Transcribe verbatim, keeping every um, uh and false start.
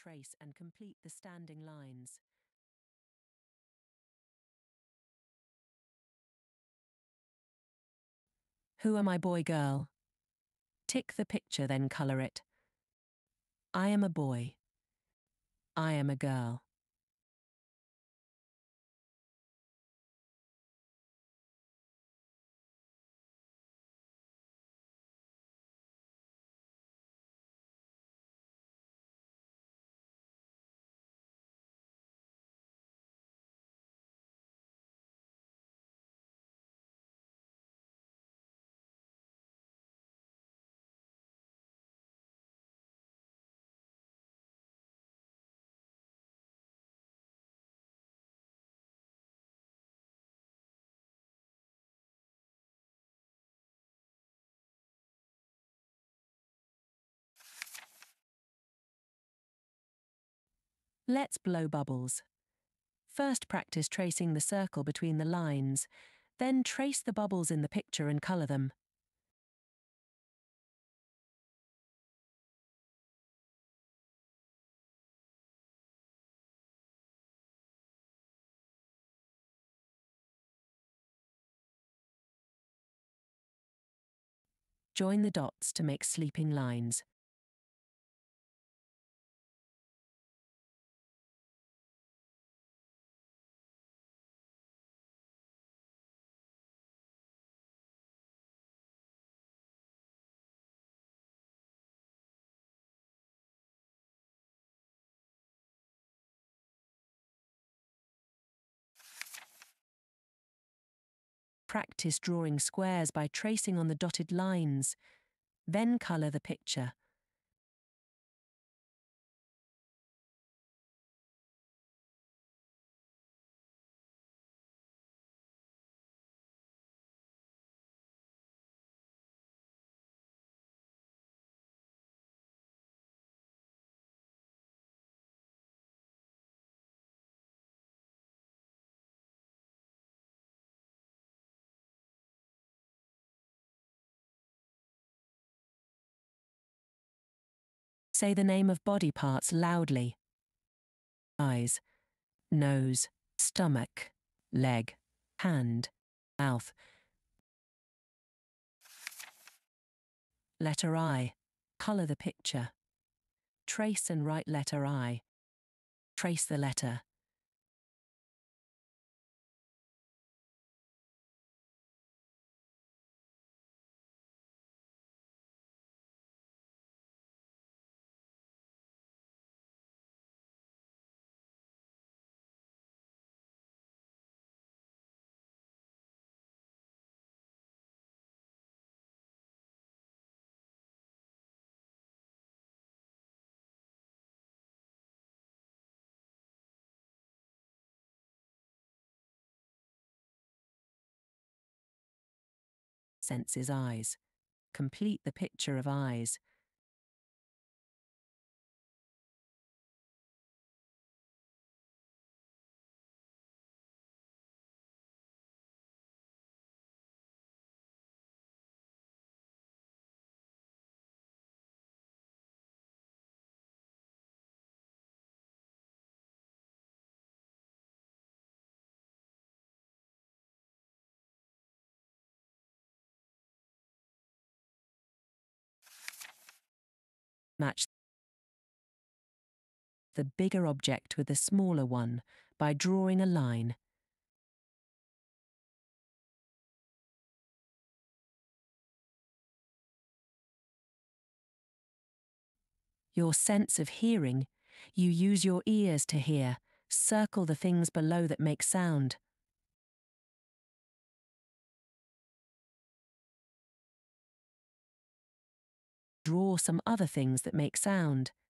trace and complete the standing lines. Who am I, boy, girl? Tick the picture, then colour it. I am a boy. I am a girl. Let's blow bubbles. First practice tracing the circle between the lines, then trace the bubbles in the picture and colour them. Join the dots to make sleeping lines. Practice drawing squares by tracing on the dotted lines, then colour the picture. Say the name of body parts loudly. Eyes, nose, stomach, leg, hand, mouth. Letter I. Colour the picture. Trace and write letter I. Trace the letter. Senses eyes. Complete the picture of eyes. Match the bigger object with the smaller one by drawing a line. Your sense of hearing, you use your ears to hear. Circle the things below that make sound. Draw some other things that make sound.